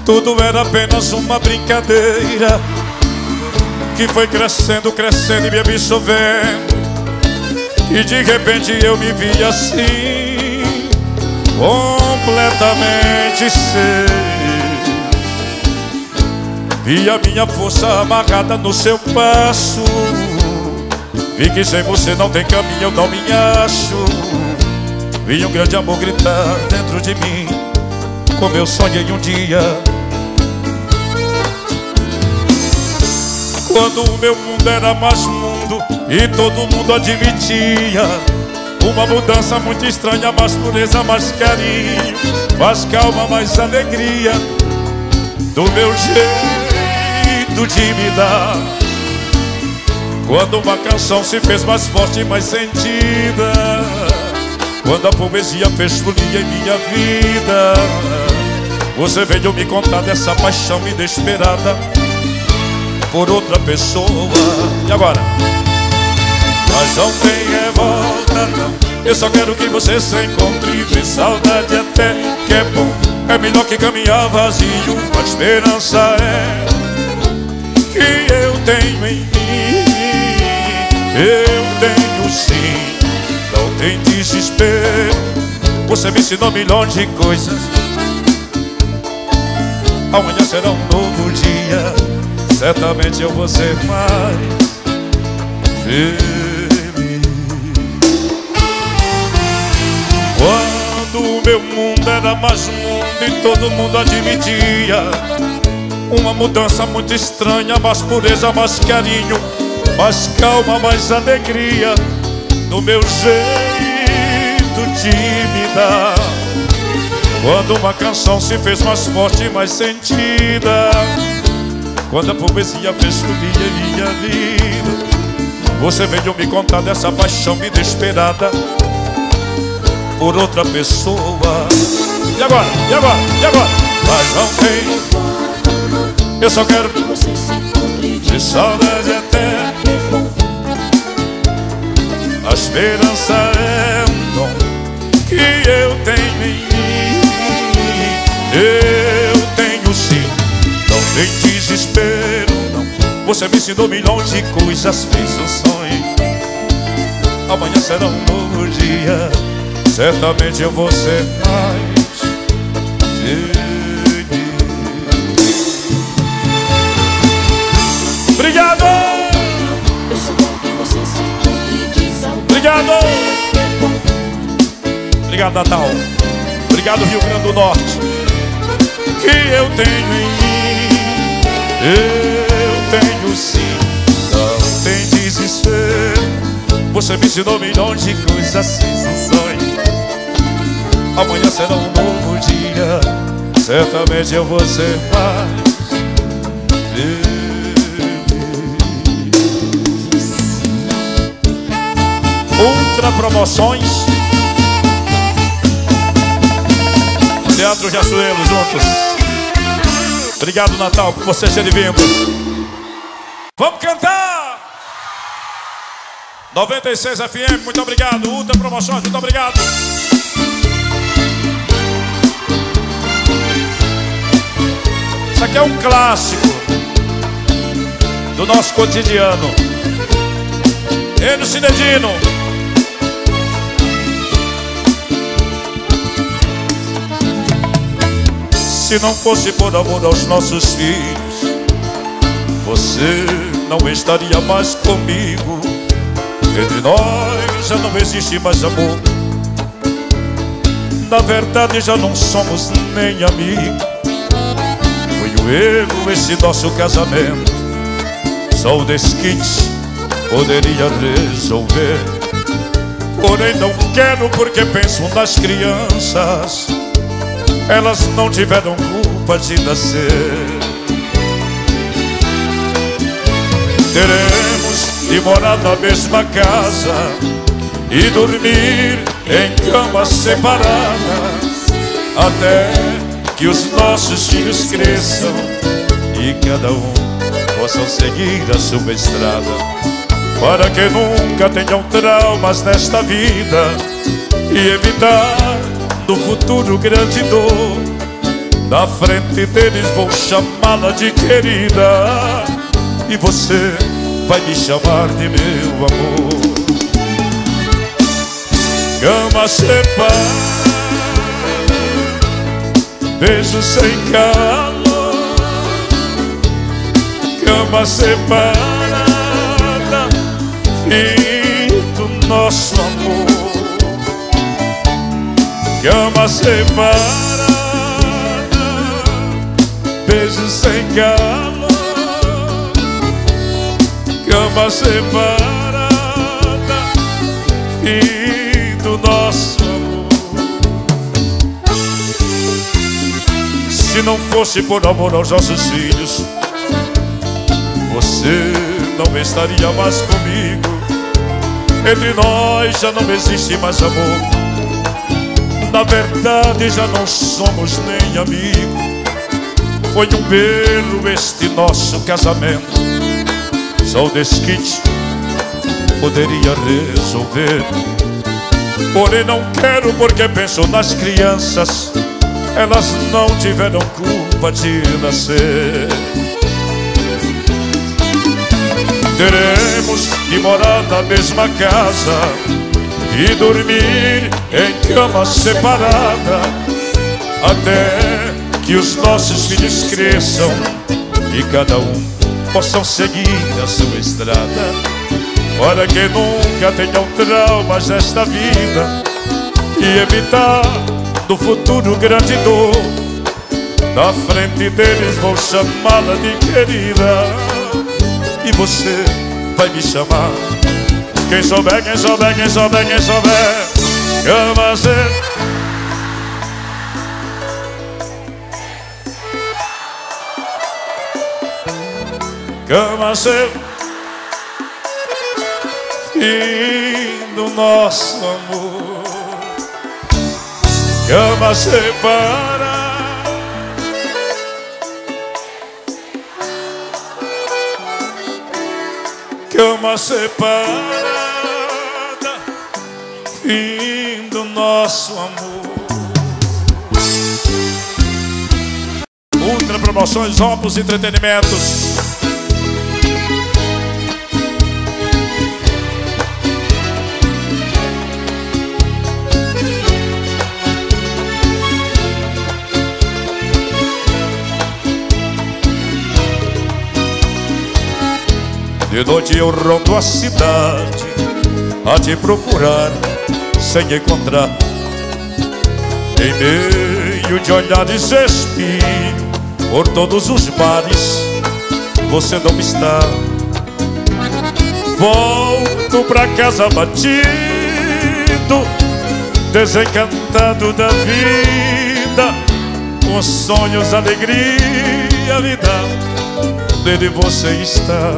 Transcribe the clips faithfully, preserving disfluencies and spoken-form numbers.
tudo era apenas uma brincadeira que foi crescendo, crescendo e me absorvendo. E de repente eu me vi assim, completamente sem. Vi a minha força amarrada no seu passo. Vi que sem você não tem caminho, eu não me acho. Vi um grande amor gritar dentro de mim, como eu sonhei um dia. Quando o meu mundo era mais mundo e todo mundo admitia uma mudança muito estranha, mais pureza, mais carinho, mais calma, mais alegria, do meu jeito de me dar. Quando uma canção se fez mais forte e mais sentida, quando a poesia fez folia em minha vida, você veio me contar dessa paixão inesperada por outra pessoa. E agora? Mas não tem revolta não, eu só quero que você se encontre. Ver saudade até que é bom, é melhor que caminhar vazio. A esperança é que eu tenho em mim, eu tenho sim. Não tem desespero, você me ensinou milhões de coisas. Amanhã será um novo dia, certamente eu vou ser mais feliz. Quando o meu mundo era mais um mundo e todo mundo admitia uma mudança muito estranha, mais pureza, mais carinho, mais calma, mais alegria, do meu jeito de me dar. Quando uma canção se fez mais forte e mais sentida, quando a poesia fez fluir em minha vida, você veio me contar dessa paixão inesperada por outra pessoa. E agora? E agora? E agora? Mas não tem, eu só quero que você se encontre. De saudade até a esperança é um dom que eu tenho em mim, eu tenho sim. Não tem desespero não, você me ensinou milhões de coisas, fez um sonho. Amanhã será um novo dia, certamente eu vou ser mais feliz. Obrigado! Obrigado! Obrigado, Natal. Obrigado, Rio Grande do Norte. Que eu tenho em mim, eu tenho sim. Não tem desespero, você me ensinou milhões de coisas, fiz um sonho. Amanhã será um novo dia, certamente eu vou ser mais feliz. Ultra Promoções, Teatro Riachuelo juntos. Obrigado, Natal, por você ter vindo. Vamos cantar! noventa e seis F M, muito obrigado. Ultra Promoções, muito obrigado. Isso aqui é um clássico do nosso cotidiano. Enio Cinedino. Se não fosse por amor aos nossos filhos, você não estaria mais comigo. Entre nós já não existe mais amor. Na verdade já não somos nem amigos. Foi um erro esse nosso casamento, só o desquite poderia resolver. Porém não quero porque penso nas crianças, elas não tiveram culpa de nascer. Teremos de morar na mesma casa e dormir em camas separadas, até que os nossos filhos cresçam e cada um possam seguir a sua estrada, para que nunca tenham traumas nesta vida e evitar no futuro grande dor. Na frente deles vou chamá-la de querida, e você vai me chamar de meu amor. Cama separada, beijo sem calor. Cama separada, fim do nosso amor. Cama separada, beijo sem calor. Cama separada, fim do nosso amor. Se não fosse por amor aos nossos filhos, você não estaria mais comigo. Entre nós já não existe mais amor. Na verdade já não somos nem amigos. Foi um belo este nosso casamento. Só o desquite poderia resolver. Porém não quero porque penso nas crianças. Elas não tiveram culpa de nascer. Teremos que morar na mesma casa e dormir em cama separada, até que os nossos filhos cresçam e cada um possam seguir a sua estrada, para que nunca tenham traumas nesta vida e evitar no futuro grande dor. Na frente deles vou chamá-la de querida, e você vai me chamar. Quem souber, quem souber, quem souber, quem souber. Cama separada, cama separada, fim do nosso amor. Cama separada, cama separada, fim do nosso amor. Ultra Promoções, Opus Entretenimentos. De noite eu rondo a cidade a te procurar sem encontrar. Em meio de olhares espio por todos os bares, você não está. Volto pra casa batido, desencantado da vida, com sonhos, alegria me dá. Nele você está.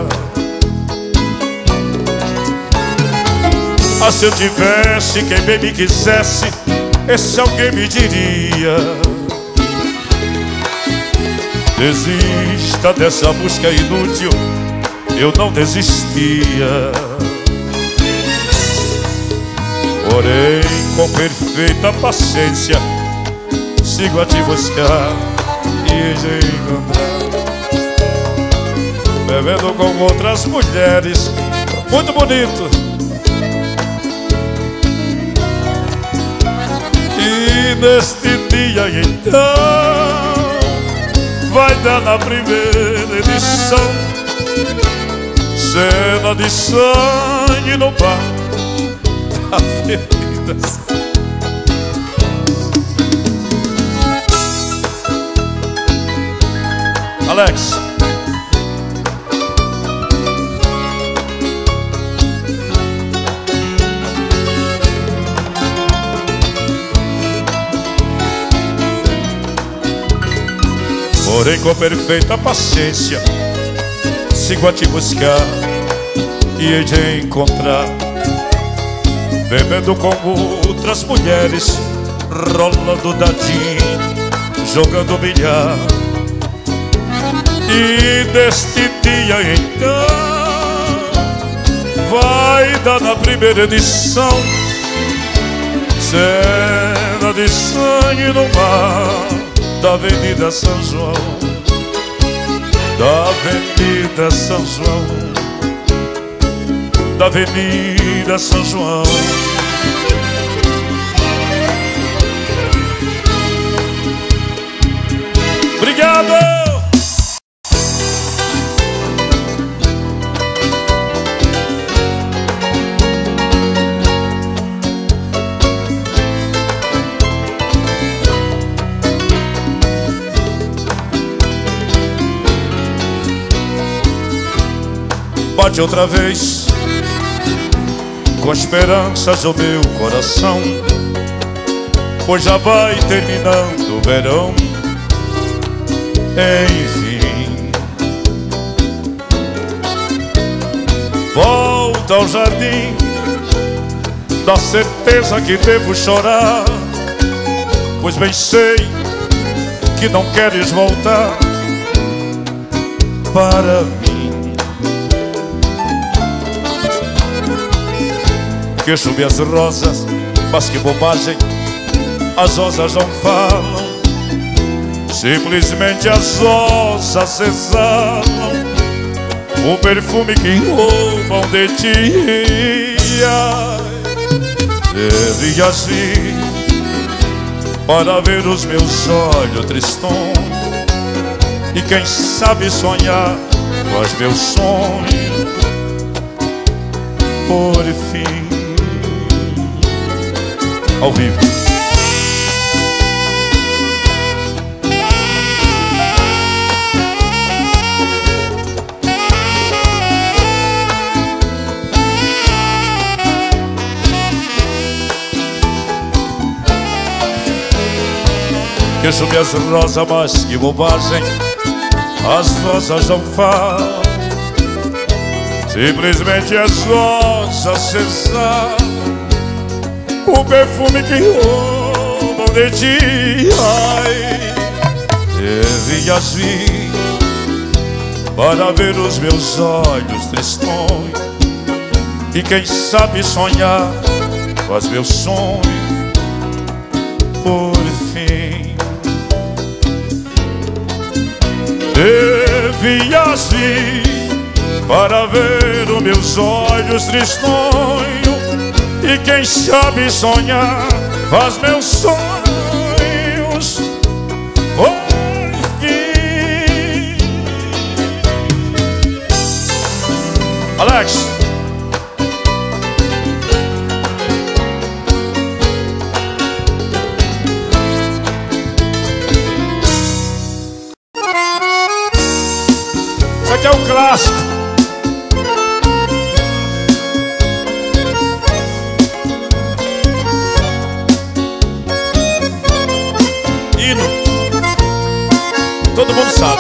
Ah, se eu tivesse quem bem me quisesse, esse alguém me diria: desista dessa busca inútil. Eu não desistia. Porém, com perfeita paciência, sigo a te buscar e te encontrar, bebendo com outras mulheres. Muito bonito. E neste dia então vai dar na primeira edição cena de sangue no bar da Avenida. Alex, porém com perfeita paciência sigo a te buscar e hei de encontrar, bebendo com outras mulheres, rolando dadinho, jogando bilhar. E deste dia então vai dar na primeira edição cena de sangue no mar da Avenida São João, da Avenida São João, da Avenida São João. Obrigado! Bate outra vez com esperanças o meu coração, pois já vai terminando o verão. Enfim, volta ao jardim, da certeza que devo chorar, pois bem sei que não queres voltar para mim. Que chove as rosas, mas que bobagem, as rosas não falam, simplesmente as rosas exalam o perfume que roubam de ti. Devias vir para ver os meus olhos tristões, e quem sabe sonhar faz meu sonho por fim. Ao vivo. Que chove as rosas, mas que bobagem, as rosas não falam, simplesmente as rosas exalam o perfume que roubam de ti. Ai, devias vir para ver os meus olhos tristões, e quem sabe sonhar faz meu sonho por fim. Devias vir para ver os meus olhos tristonhos, e quem sabe sonhar faz meus sonhos por fim. Alex, isso aqui é um clássico. Todo mundo sabe.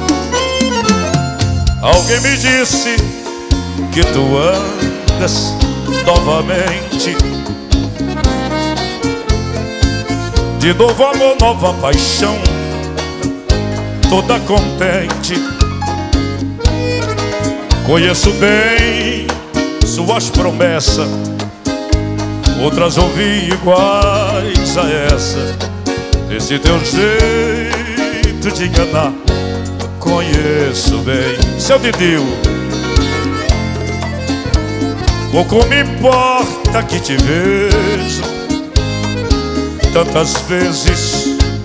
Alguém me disse que tu andas novamente, de novo amor, nova paixão, toda contente. Conheço bem suas promessas, outras ouvi iguais a essa. Esse teu jeito de enganar conheço bem. Seu Didil, pouco me importa que te vejo tantas vezes,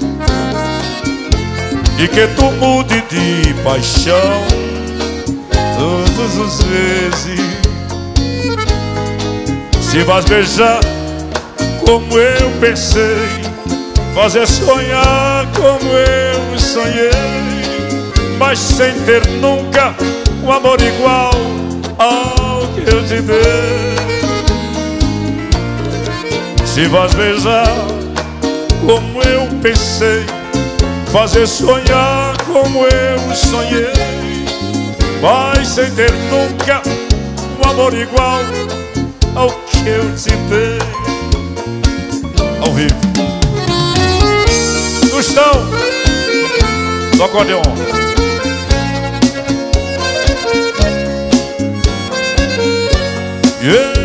e que tu mude de paixão todas as vezes. Se vais beijar como eu pensei, fazer sonhar como eu sonhei, mas sem ter nunca um amor igual ao que eu te dei. Se vais beijar como eu pensei, fazer sonhar como eu sonhei, mas sem ter nunca um amor igual ao que eu te dei. Ao vivo. Gustão, do acordeon. Yeah.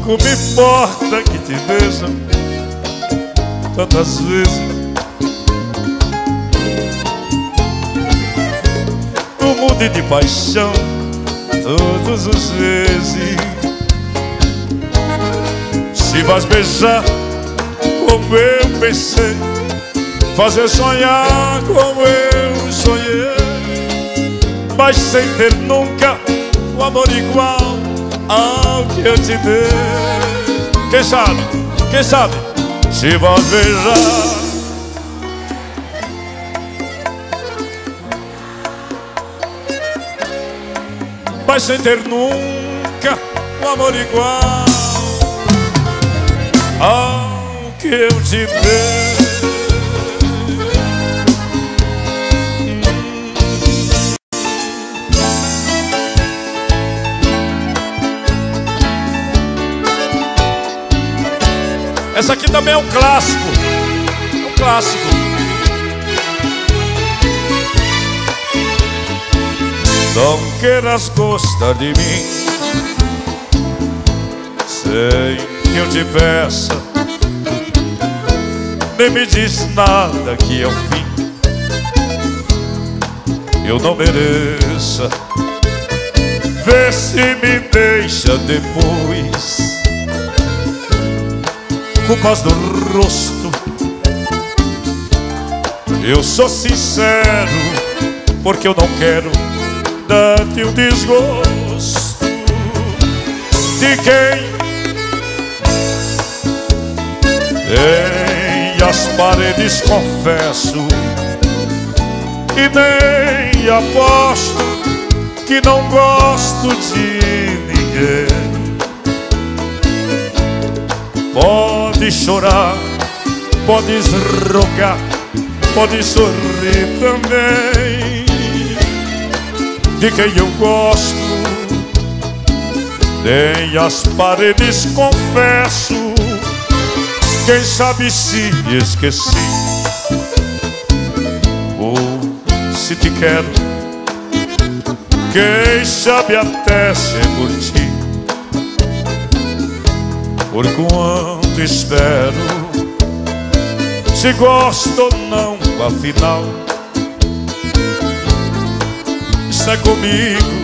pouco me importa que te vejam tantas vezes. Tu mude de paixão todos os vezes. Se vais beijar como eu pensei, fazer sonhar como eu sonhei, mas sem ter nunca o amor igual ao que eu te dei. Quem sabe, quem sabe, se vais beijar, mas sem ter nunca o amor igual ao que eu te dei. Essa aqui também é um clássico, um clássico. Não queiras gostar de mim sem que eu te peça, nem me diz nada que é o fim, eu não mereça. Vê se me deixa depois culpas do rosto. Eu sou sincero, porque eu não quero dar-te o desgosto de quem em as paredes confesso e nem aposto que não gosto de ninguém. Pode chorar, podes rogar, pode sorrir também, de quem eu gosto, nem as paredes confesso. Quem sabe se me esqueci, ou se te quero, quem sabe até se é por ti, por quanto espero, se gosto ou não, afinal está comigo.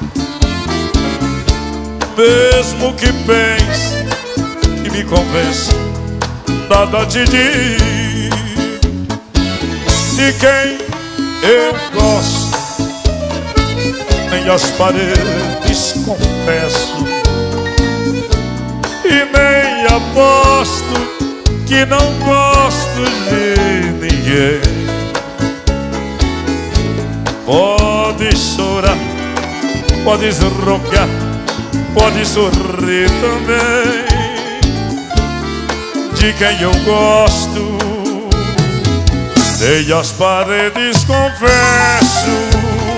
Mesmo que pense e me convença, nada te digo de quem eu gosto, nem as paredes confesso e nem aposto que não gosto de ninguém. Pode chorar, podes rogar, pode sorrir também, de quem eu gosto, nem as paredes confesso.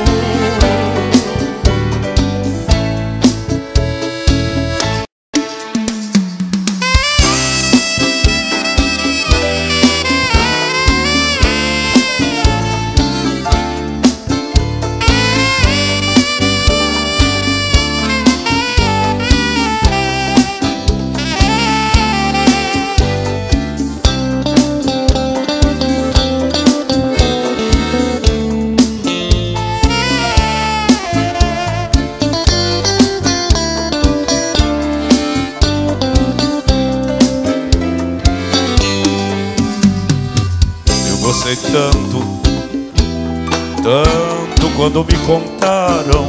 Gostei tanto, tanto quando me contaram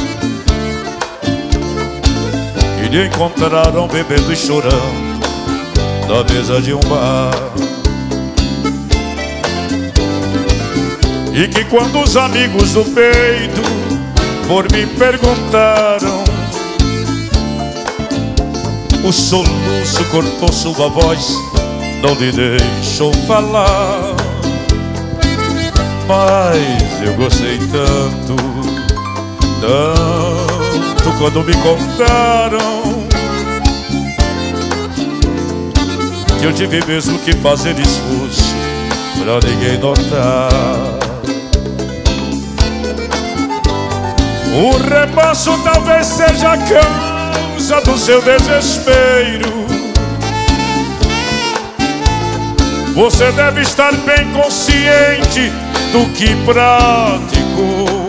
que lhe encontraram bebendo e chorando na mesa de um bar, e que quando os amigos do peito por mim perguntaram, o soluço cortou sua voz, não lhe deixou falar. Mas eu gostei tanto, tanto quando me contaram que eu tive mesmo que fazer esforço pra ninguém notar. O remanso talvez seja caro, causa do seu desespero. Você deve estar bem consciente do que praticou.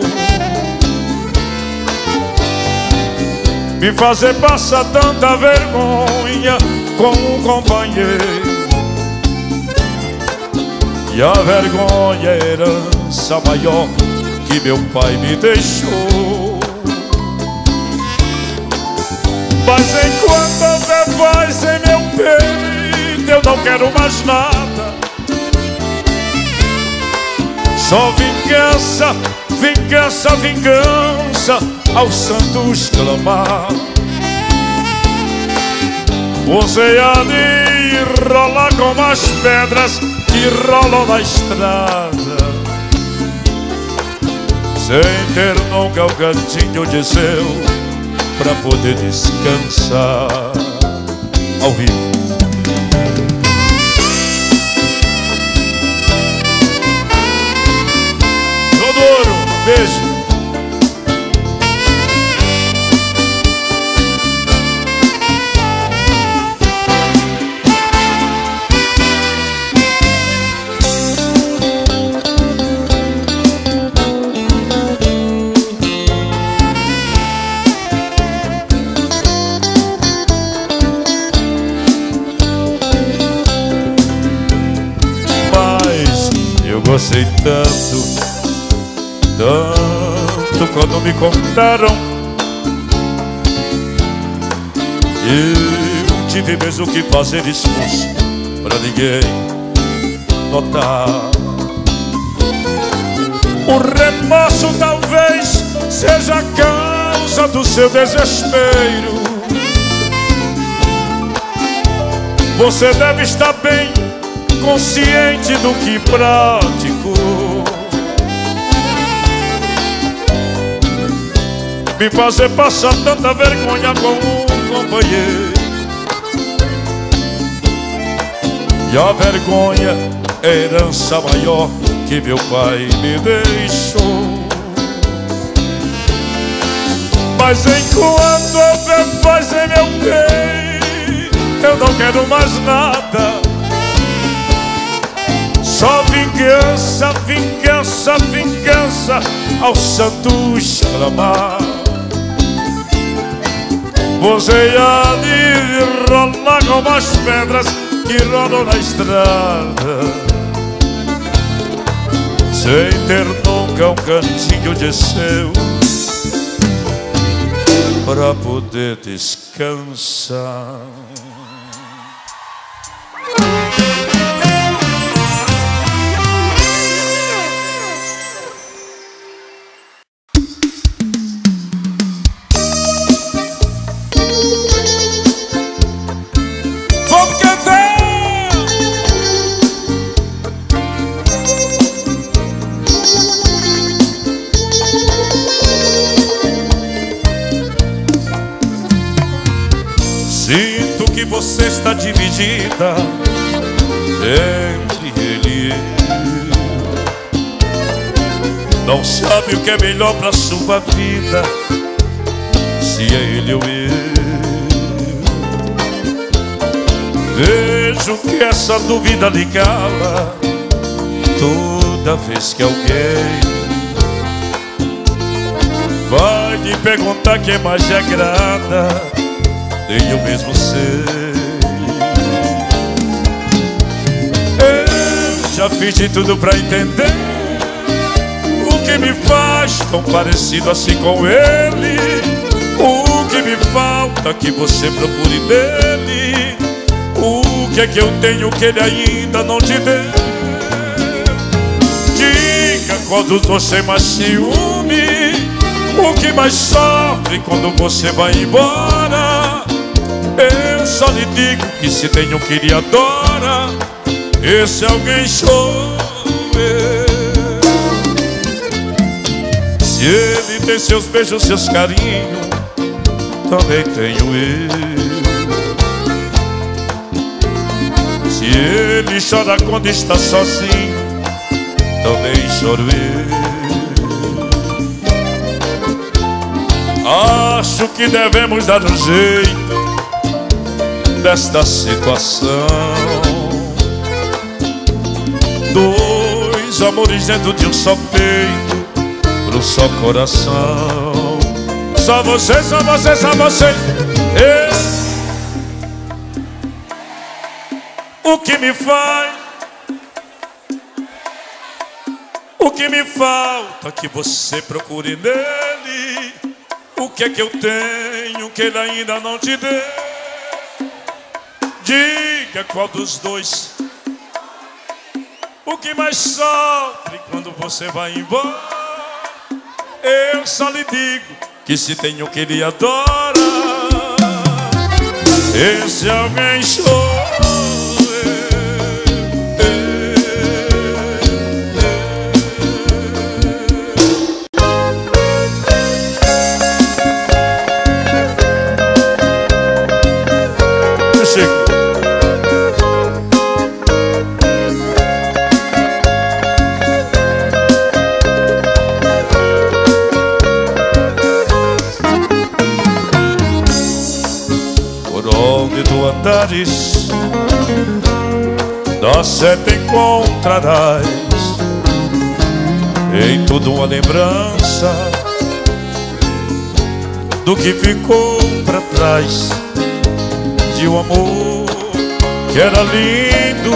Me fazer passar tanta vergonha com um companheiro. E a vergonha é a herança maior que meu pai me deixou. Mas enquanto houver paz em meu peito, eu não quero mais nada. Só vingança, vingança, vingança, aos santos clamar. Você há de rolar como as pedras que rolam na estrada, sem ter nunca um cantinho de seu pra poder descansar. Ao vivo. Dodoro, beijo. Gostei tanto, tanto quando me contaram. Eu tive mesmo que fazer esforço pra ninguém notar. O remorso talvez seja a causa do seu desespero. Você deve estar bem consciente do que praticou. Me fazer passar tanta vergonha com um companheiro. E a vergonha é a herança maior que meu pai me deixou. Mas enquanto houver paz em meu peito, eu não quero mais nada. Só vingança, vingança, vingança, aos santos clamar. Você há de rolar como as pedras que rolam na estrada, sem ter nunca um cantinho de seu para poder descansar. Sinto que você está dividida entre ele e eu. Não sabe o que é melhor pra sua vida, se é ele ou eu. Vejo que essa dúvida lhe cala toda vez que alguém vai lhe perguntar quem mais lhe agrada. Nem eu mesmo sei. Eu já fiz de tudo pra entender o que me faz tão parecido assim com ele. O que me falta que você procure nele. O que é que eu tenho que ele ainda não te deu? Diga qual dos dois tem mais ciúme, o que mais sofre quando você vai embora. Eu só lhe digo que se tem um que lhe adora, esse alguém sou eu. Se ele tem seus beijos, seus carinhos, também tenho eu. Se ele chora quando está sozinho, também choro eu. Ah, acho que devemos dar um jeito desta situação. Dois amores dentro de um só peito, pro só coração. Só você, só você, só você. Eu. O que me faz, o que me falta que você procure nele. O que é que eu tenho que ele ainda não te deu? Diga qual dos dois o que mais sofre quando você vai embora. Eu só lhe digo que se tem o que ele adora, esse alguém sou andares, da seta encontrarás em tudo uma lembrança do que ficou pra trás, de um amor que era lindo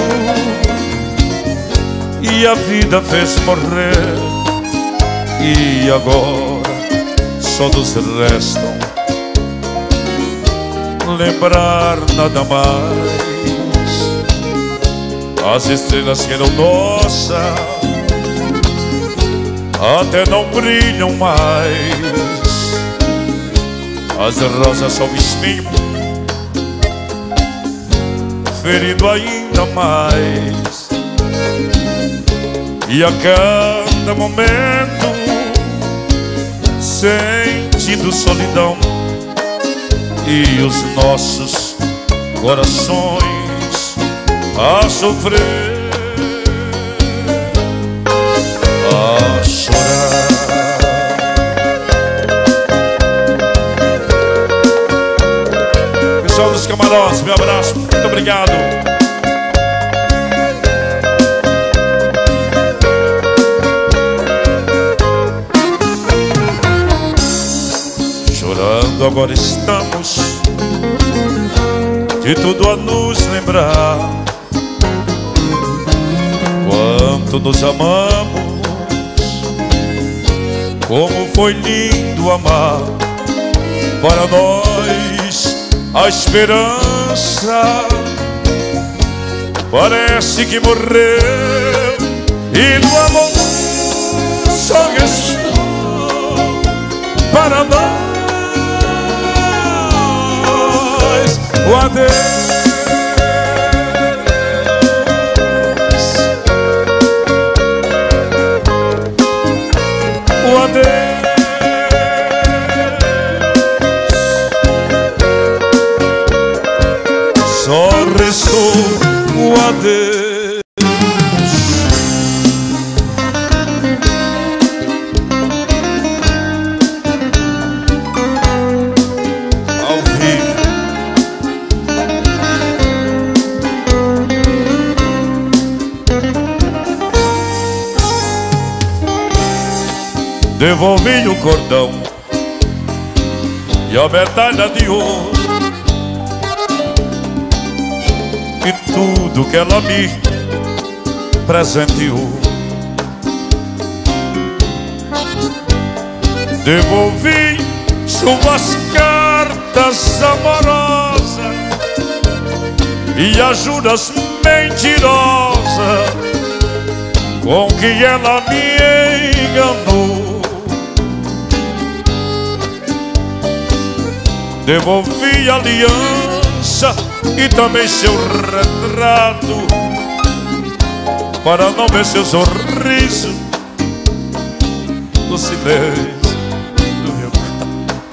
e a vida fez morrer, e agora só nos restam lembrar nada mais. As estrelas que eram nossas até não brilham mais. As rosas são espinho, ferindo ainda mais. E a cada momento sentindo solidão, e os nossos corações a sofrer, a chorar. Pessoal dos camarotes, meu abraço, muito obrigado. Chorando agora estamos, de tudo a nos lembrar, quanto nos amamos, como foi lindo amar. Para nós a esperança parece que morreu, e no amor só restou para nós o adeus, o adeus. Só restou o adeus. Devolvi o cordão e a medalha de ouro e tudo que ela me presenteou. Devolvi suas cartas amorosas e as juras mentirosas com que ela me enganou. Devolvi a aliança e também seu retrato, para não ver seu sorriso no silêncio do meu quarto.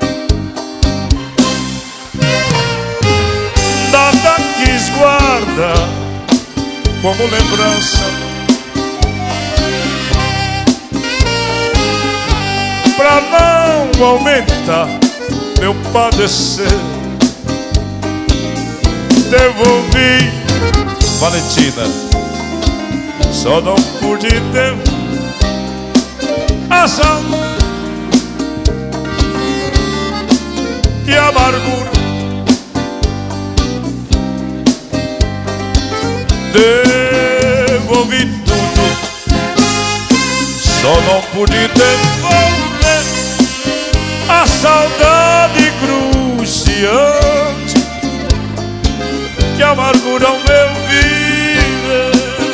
Nada quis guardar como lembrança, pra não aumentar meu padecer. Devolvi, Valentina, só não pude ter a saudade e amargura. Devolvi tudo, só não pude devolver a saudade cruciante que amargura o meu viver.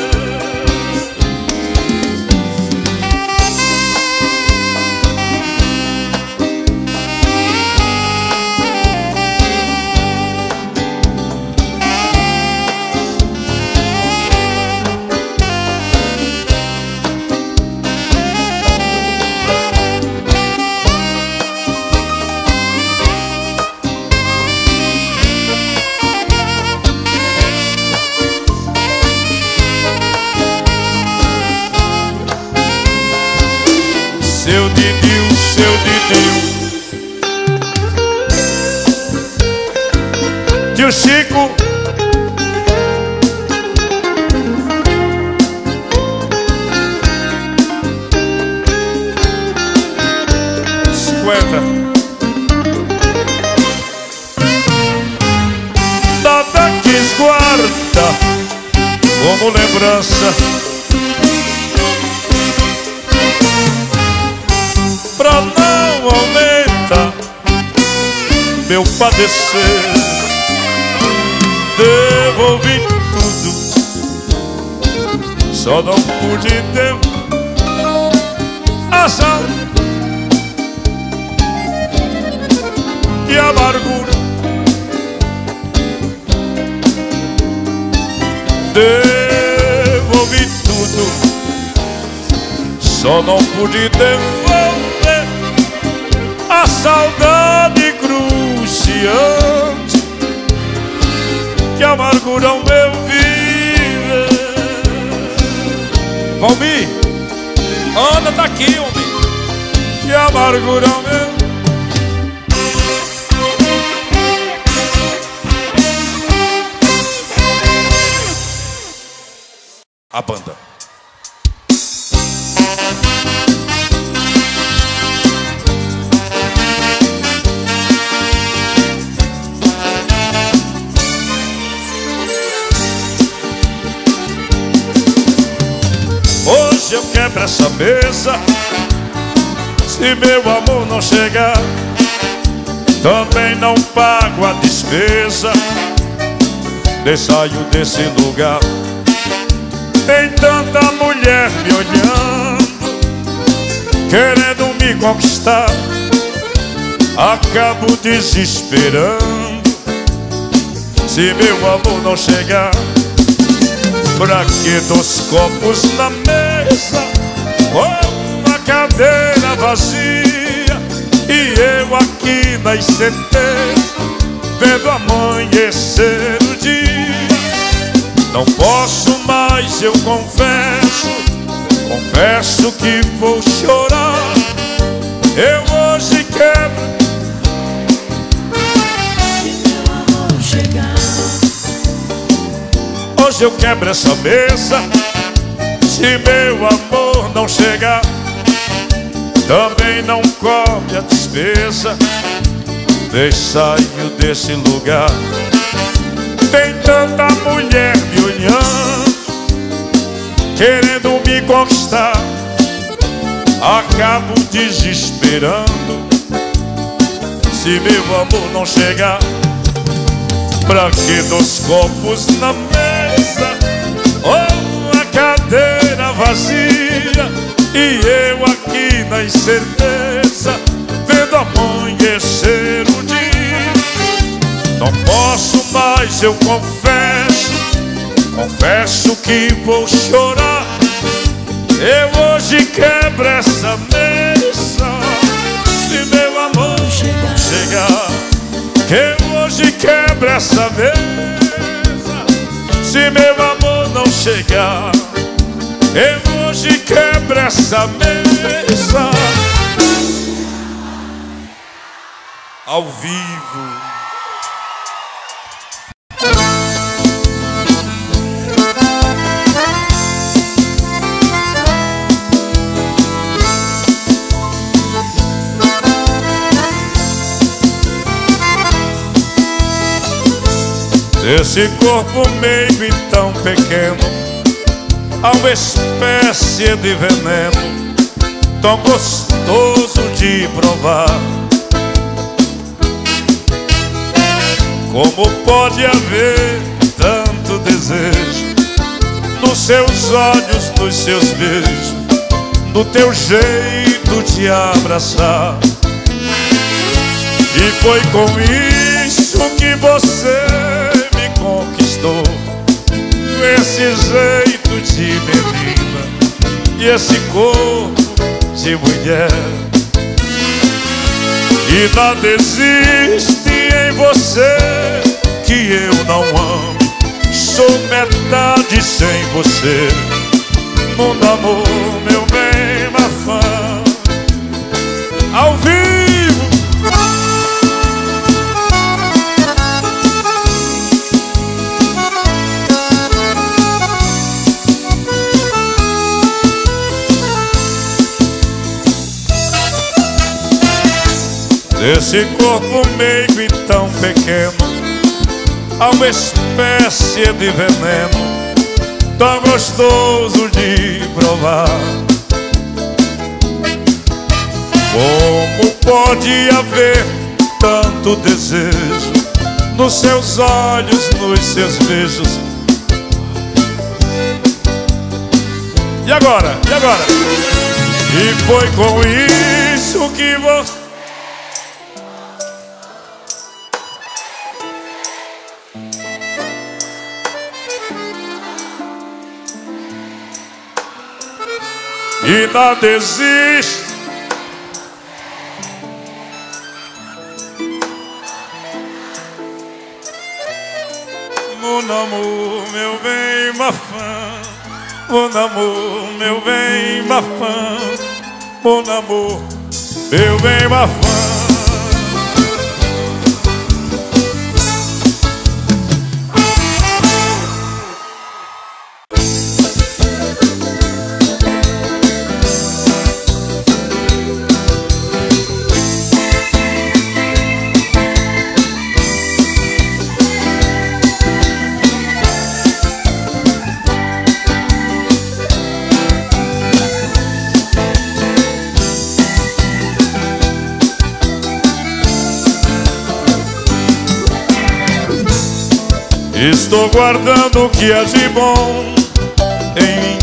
Seu Didil, seu Didil, tio Chico, cinquenta. Nada quis guarda como lembrança pra não aumentar meu padecer. Devolvi tudo, só não pude ter a saudade e amargura. Devolvi tudo, só não pude devolver a saudade cruciante que amargura o meu viver. Valmir, Ana tá aqui, homem. Que amargura o meu. A banda. Hoje eu quebro essa mesa, se meu amor não chegar, também não pago a despesa, nem saio desse lugar. Tem tanta mulher me olhando, querendo me conquistar, acabo desesperando se meu amor não chegar. Pra que dois copos na mesa, uma cadeira vazia, e eu aqui na incerteza, vendo amanhecer o dia. Não posso mais, eu confesso, confesso que vou chorar. Eu hoje quebro, se meu amor chegar. Hoje eu quebro essa mesa, se meu amor não chegar, também não cobre a despesa, deixa sair desse lugar. Tem tanta mulher me olhando, querendo me conquistar, acabo desesperando se meu amor não chegar. Pra que dois copos na mesa, uma cadeira vazia, e eu aqui na incerteza, vendo amanhecer o dia. Não posso mais, eu confesso, confesso que vou chorar. Eu hoje quebro essa mesa, se meu amor não chegar. Eu hoje quebro essa mesa, se meu amor não chegar. Eu hoje quebro essa mesa. ao vivo. Esse corpo meio e tão pequeno, há uma espécie de veneno tão gostoso de provar. Como pode haver tanto desejo nos seus olhos, nos seus beijos, no teu jeito de abraçar? E foi com isso que você conquistou, esse jeito de menina e esse corpo de mulher. E nada existe em você que eu não ame. Sou metade sem você. Mon amor, meu bem, ma femme. Ao vivo. Esse corpo meio e tão pequeno, há uma espécie de veneno tão gostoso de provar. Como pode haver tanto desejo nos seus olhos, nos seus beijos? E agora? E agora? E foi com isso que você... E nada existe. Mon amour, meu bem, ma femme. Mon amour, meu bem, ma femme. Mon amour, meu bem, ma femme. Estou guardando o que há de bom em mim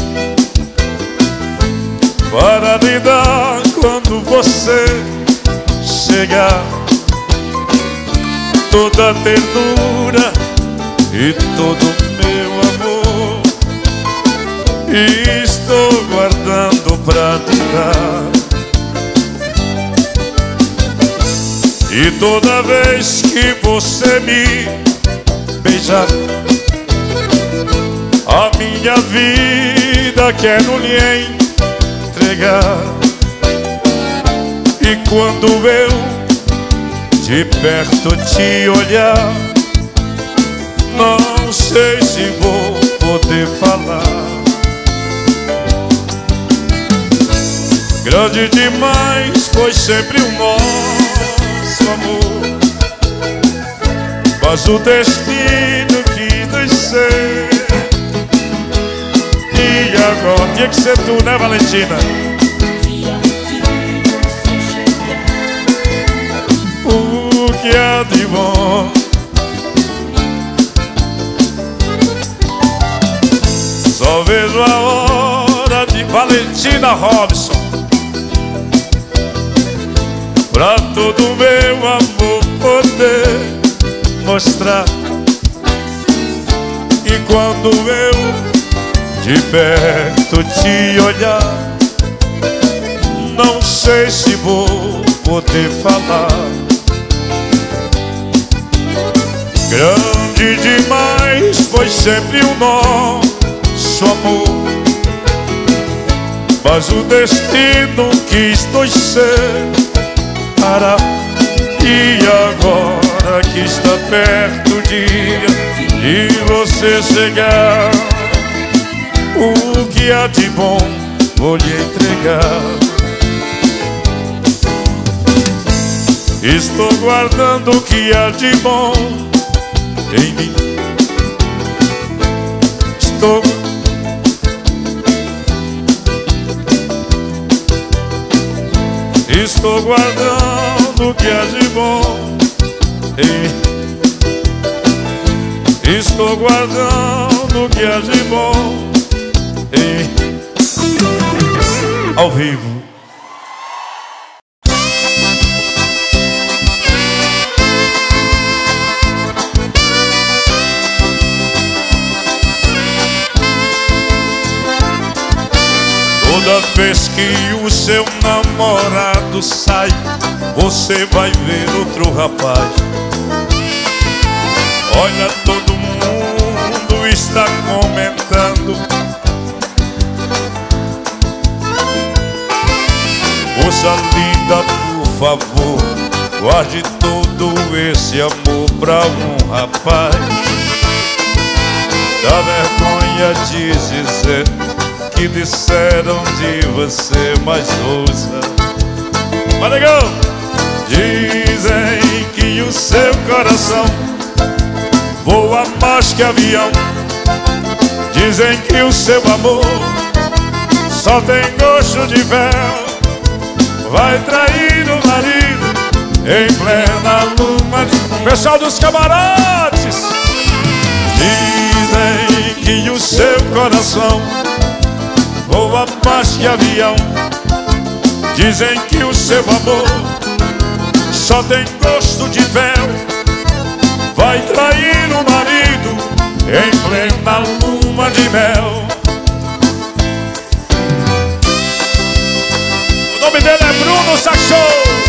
para lhe dar quando você chegar. Toda a ternura e todo o meu amor estou guardando pra te dar. E toda vez que você me beijar, a minha vida quero lhe entregar. E quando eu de perto te olhar, não sei se vou poder falar. Grande demais foi sempre o nosso amor, mas o destino quis nos ser. E agora tinha que ser tu, né, Valentina? O que há de bom? Só vejo a hora de Valentina Robson, pra todo o meu amor poder mostrar. E quando eu de perto te olhar, não sei se vou poder falar. Grande demais foi sempre o nosso amor, mas o destino quis nos separar. E agora que está perto o dia de você chegar, o que há de bom vou lhe entregar. Estou guardando o que há de bom em mim. Estou Estou guardando o que há de bom em mim. Estou guardando o que há de bom em mim. Ao vivo. Toda vez que o seu namorado sai, você vai ver outro rapaz. Olha, todo mundo está comentando. Moça linda, por favor, guarde todo esse amor pra um rapaz. Dá vergonha de dizer que disseram de você, mas ouça. Mas legal! Dizem que o seu coração voa mais que avião. Dizem que o seu amor só tem gosto de véu. Vai trair o marido em plena lua de... Pessoal dos camarotes! Dizem que o seu coração voa mais que avião. Dizem que o seu amor só tem gosto de véu. Vai trair o marido em plena lua de mel. O nome dele é Bruno Saxô.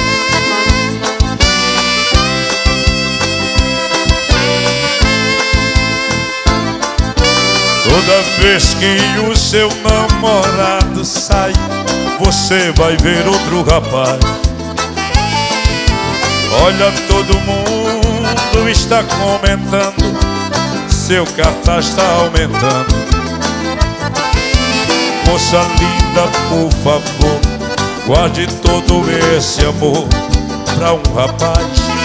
Toda vez que o seu namorado sai, você vai ver outro rapaz. Olha, todo mundo está comentando, seu cartaz está aumentando. Moça linda, por favor, guarde todo esse amor pra um rapaz.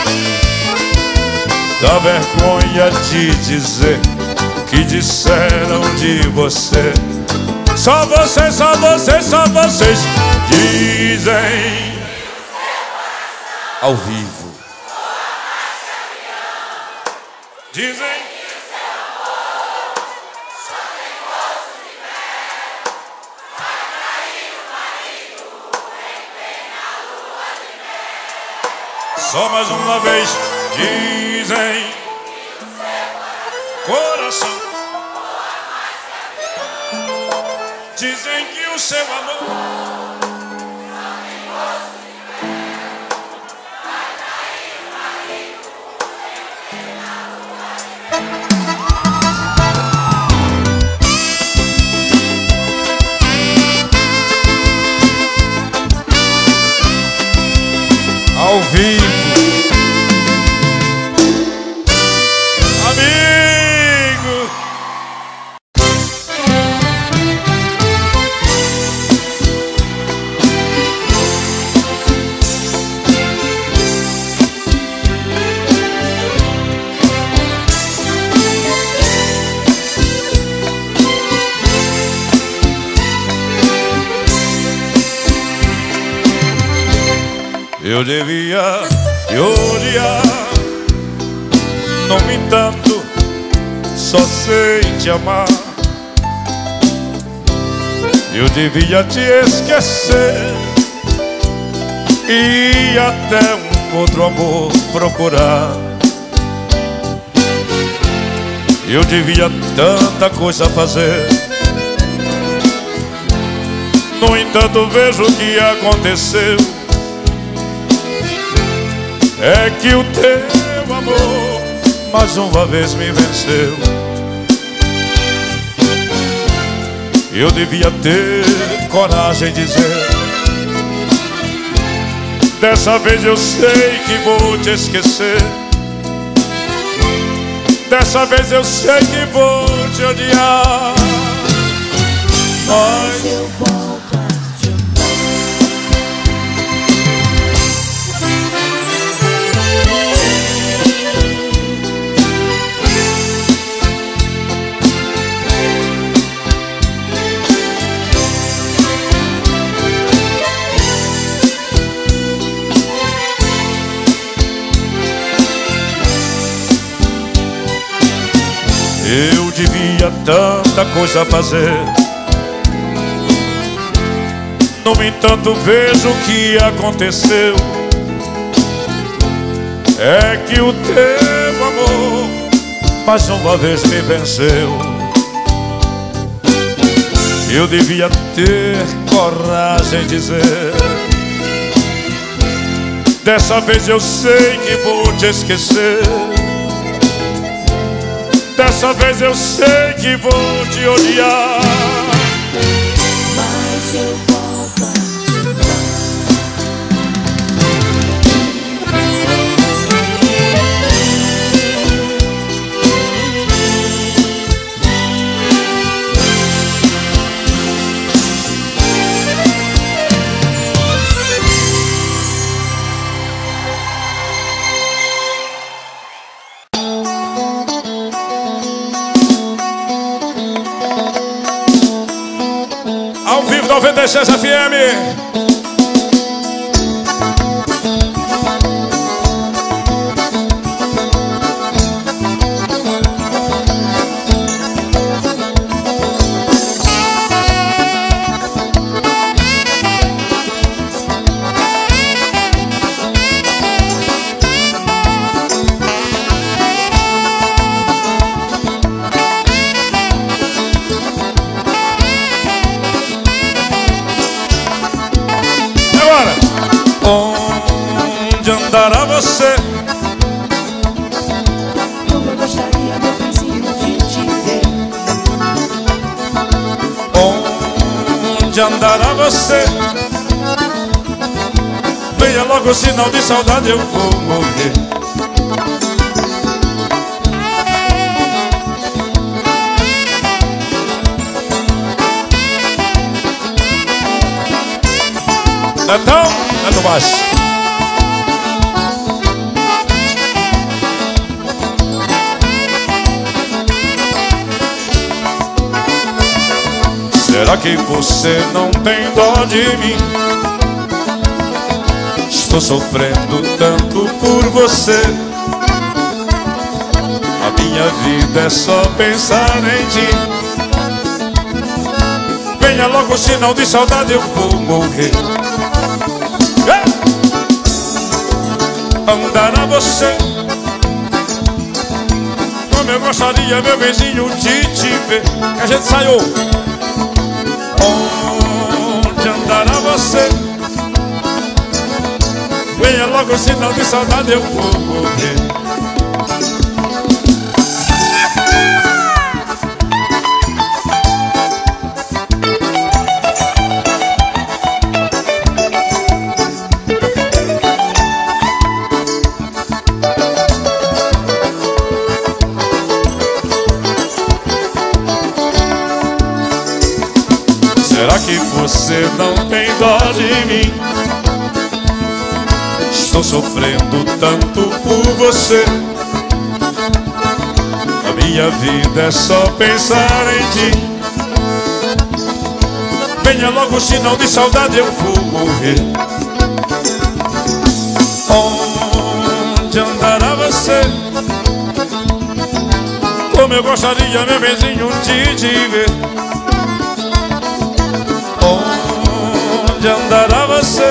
Dá vergonha de dizer que disseram de você. Só vocês, só vocês, só vocês dizem. Ao vivo. Dizem. Só mais uma vez dizem. Coração. Dizem que o seu amor ao vivo. Eu devia te odiar, no entanto, só sei te amar. Eu devia te esquecer e até um outro amor procurar. Eu devia tanta coisa fazer, no entanto vejo o que aconteceu. É que o teu amor mais uma vez me venceu. Eu devia ter coragem de dizer Dessa vez eu sei que vou te esquecer. Dessa vez eu sei que vou te odiar. Mas eu volto a te eu devia tanta coisa fazer. No entanto vejo o que aconteceu. É que o teu amor mais uma vez me venceu. Eu devia ter coragem de dizer: dessa vez eu sei que vou te esquecer. Dessa vez eu sei que vou te odiar. Mas eu volto a noventa e seis F M. Onde andará você? Como eu gostaria, meu vizinho, de te ver. Onde andará você? Venha logo, sinal de saudade, eu vou morrer. Então, é no baixo. Será que você não tem dó de mim? Estou sofrendo tanto por você. A minha vida é só pensar em ti. Venha logo, o sinal de saudade, eu vou morrer. Andará você? Como eu gostaria, meu vizinho, de te ver. Que a gente saiu. Onde andará você? Venha logo, o sinal de saudade, eu vou morrer. Será que você não tem dó de mim? Estou sofrendo tanto por você. A minha vida é só pensar em ti. Venha logo, o sinal de saudade, eu vou morrer. Onde andará você? Como eu gostaria, meu vizinho, de te ver. Onde andará você?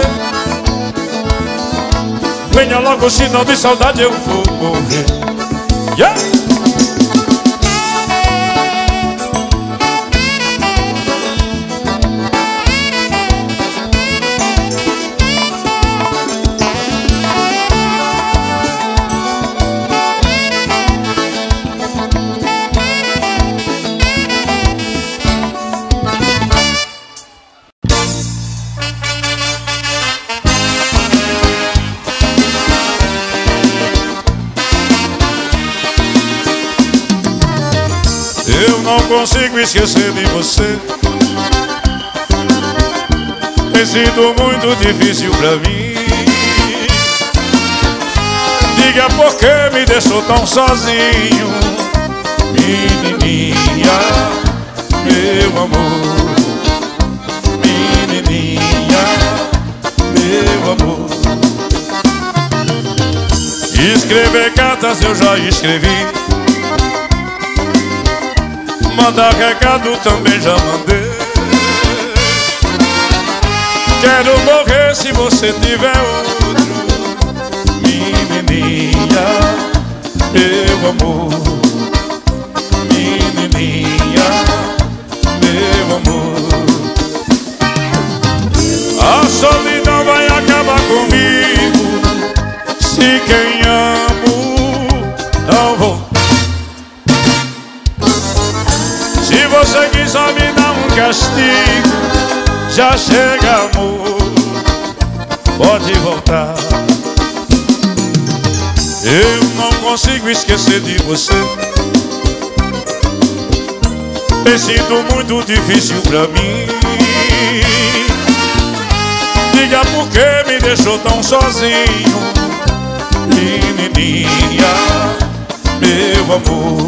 Venha logo, o sinal de saudade, eu vou morrer. Yeah! consigo esquecer de você. Tem sido muito difícil pra mim. Diga por que me deixou tão sozinho, menininha, meu amor. Menininha, meu amor. Escrever cartas eu já escrevi, mandar recado também já mandei. Quero morrer se você tiver outro, menininha, meu amor. Menininha, meu amor. A solidão vai acabar comigo se quem amo não vou. Se você quiser me dar um castigo, já chega, amor, pode voltar. Eu não consigo esquecer de você. Tem sido muito difícil pra mim. Diga por que me deixou tão sozinho, menininha, meu amor.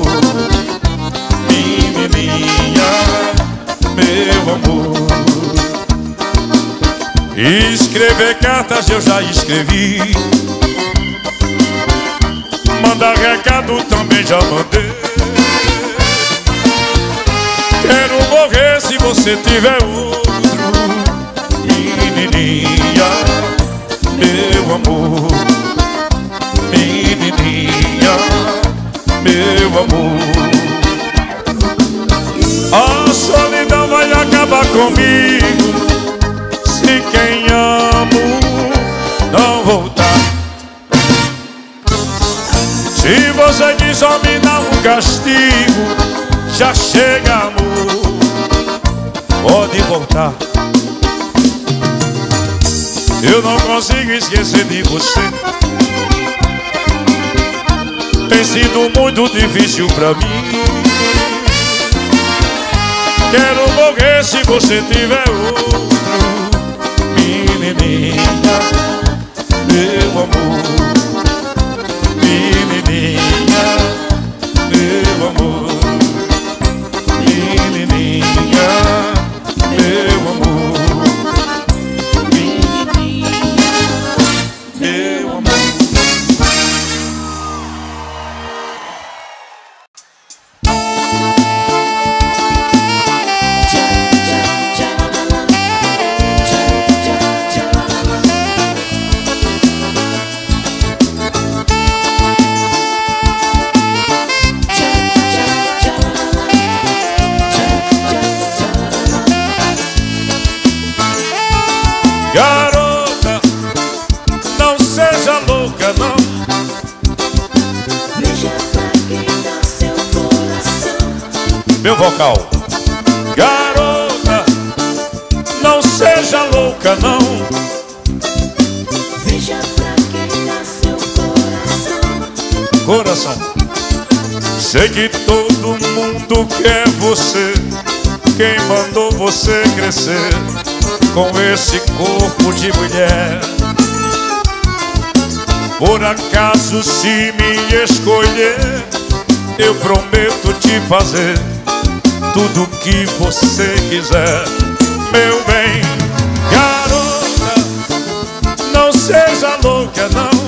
Menininha, meu amor. Escrever cartas eu já escrevi, mandar recado também já mandei. Quero morrer se você tiver outro, menininha, meu amor. Menininha, meu amor. A solidão vai acabar comigo se quem amo não voltar. Se você quiser me dar um castigo, já chega, amor, pode voltar. Eu não consigo esquecer de você. Tem sido muito difícil pra mim. Quero morrer se você tiver outro, menininha, meu amor. Menininha, meu amor. Menininha, meu amor. Menininha, meu amor. Garota, não seja louca, não. Veja pra quem dá seu coração. Meu vocal. Garota, não seja louca, não. Veja pra quem dá seu coração. Coração. Sei que todo mundo quer você. Quem mandou você crescer com esse corpo de mulher? Por acaso, se me escolher, eu prometo te fazer tudo o que você quiser, meu bem. Garota, não seja louca, não.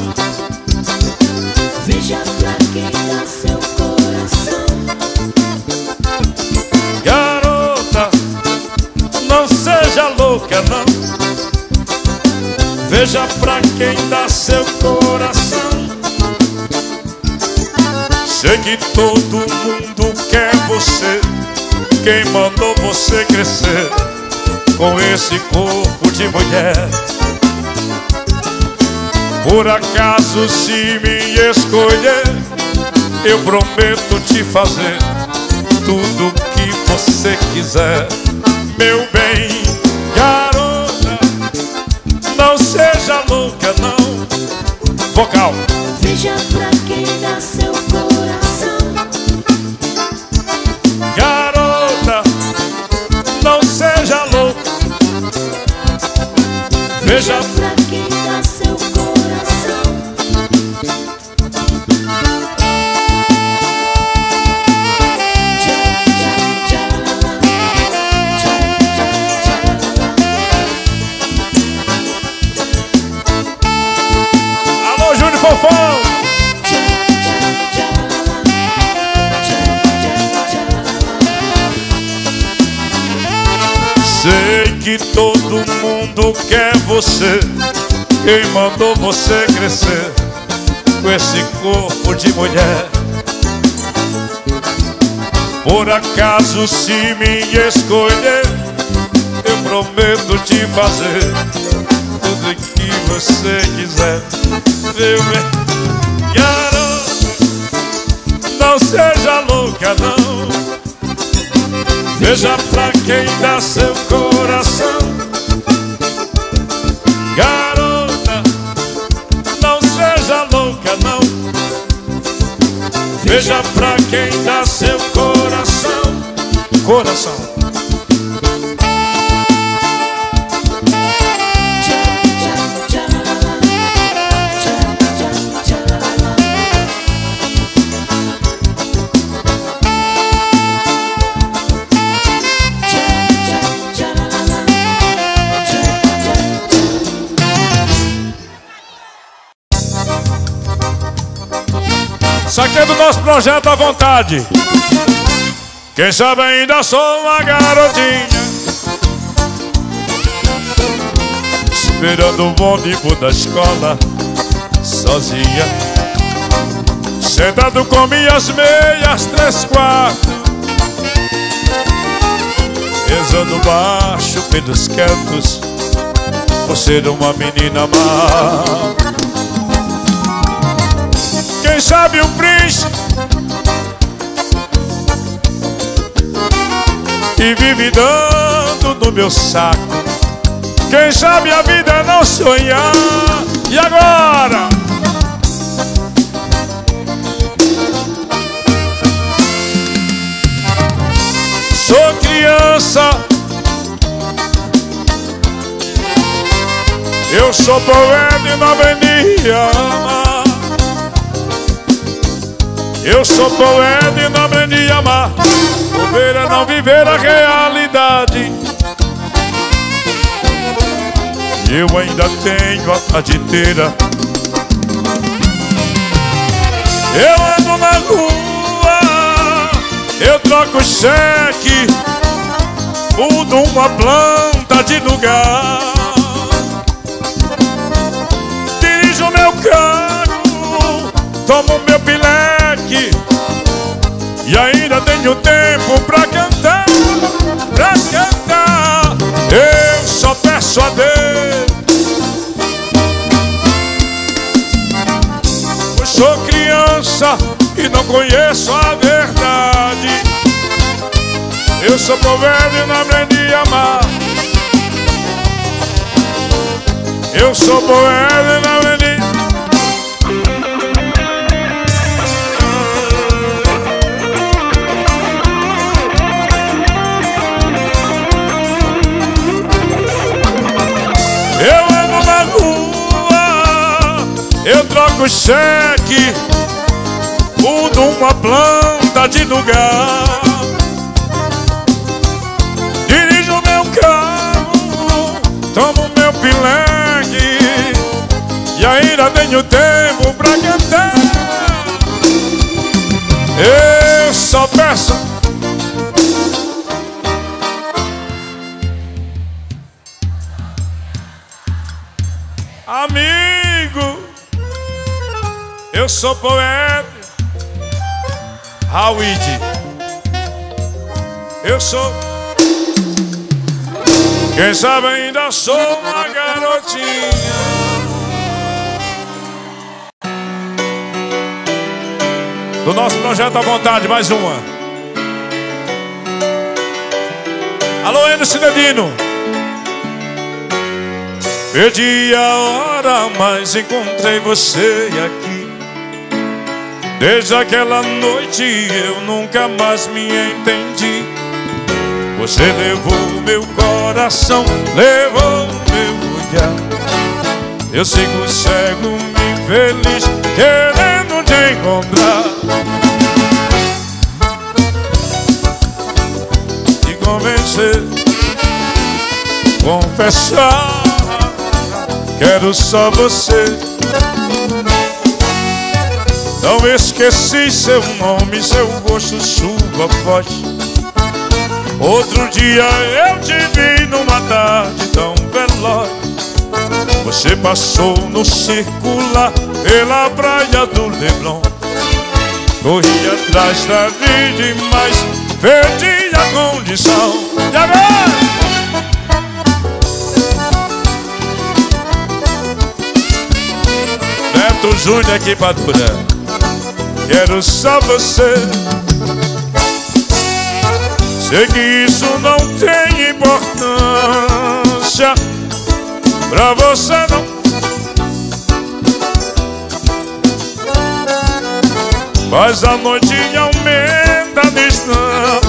Veja pra quem dá seu coração. Garota, não seja louca, não. Veja pra quem dá seu coração. Sei que todo mundo quer você. Quem mandou você crescer com esse corpo de mulher? Por acaso, se me escolher, eu prometo te fazer tudo o que você quiser, meu bem. Garota, não seja louca, não. Vocal. Veja pra quem dá seu coração. Garota, Veja pra quem dá seu coração. Alô, Júnior Fofão. Sei que todo mundo quer você. Quem mandou você crescer com esse corpo de mulher? Por acaso, se me escolher, eu prometo te fazer tudo que você quiser. Meu bem, garoto, não seja louca não. Veja pra quem dá seu coração. Garota, não seja louca não. Veja pra quem dá seu coração. Coração. Isso aqui é do nosso projeto à vontade. Quem sabe ainda sou uma garotinha, esperando o ônibus da escola, sozinha, sentado com minhas meias três quartos, rezando baixo pelos cantos, por ser uma menina má. Quem sabe o príncipe e vive dando no meu saco. Quem sabe a vida é não sonhar. E agora? Sou criança, eu sou poeta e não aprendi a amar. Eu sou poeta e não aprendi a amar. Bobeira é não viver a realidade. Eu ainda tenho a tarde inteira. Eu ando na rua, eu troco cheque, mudo uma planta de lugar, dirijo meu carro, tomo meu pileque e ainda tenho tempo pra cantar, pra cantar. Eu só peço a Deus, pois sou criança e não conheço a verdade. Eu sou poeta e não aprendi a amar. Eu sou poeta e não aprendi. Eu ando na rua, eu troco cheque, mudo uma planta de lugar, dirijo meu carro, tomo meu pileque e ainda tenho tempo pra cantar. Eu só peço. Amigo, eu sou poeta, Howard. Eu sou, quem sabe ainda sou uma garotinha. Do nosso projeto à vontade, mais uma. Alô, Eno Cidadino. Perdi a hora, mas encontrei você aqui. Desde aquela noite eu nunca mais me entendi. Você levou meu coração, levou meu olhar. Eu sigo cego, infeliz, querendo te encontrar, te convencer, confessar. Quero só você. Não esqueci seu nome, seu rosto, sua voz. Outro dia eu te vi numa tarde tão veloz. Você passou no circular pela praia do Leblon. Corri atrás da vida, mas perdi a condição. E agora? Neto Júnior aqui pra durar. Quero só você. Sei que isso não tem importância pra você não. Mas a noite aumenta a distância.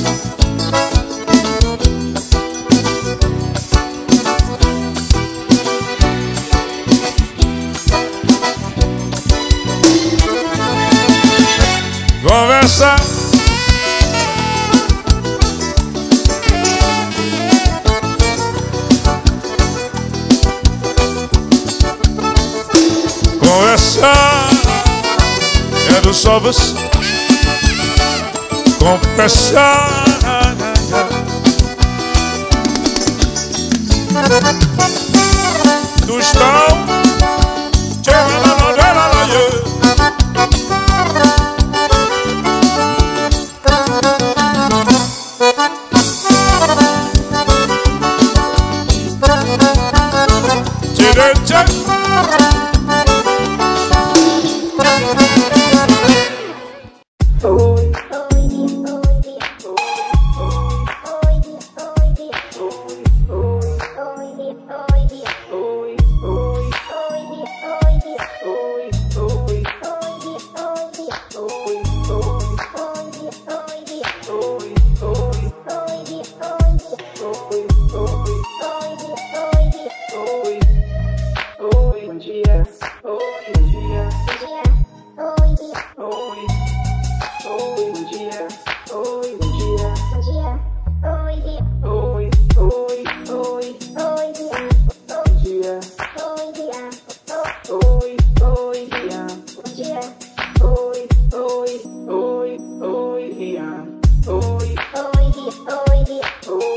Conversa. Conversar. Quero só você. Confessar. Tu estás. Oi, oi, oi, oi, oi, oi, oi.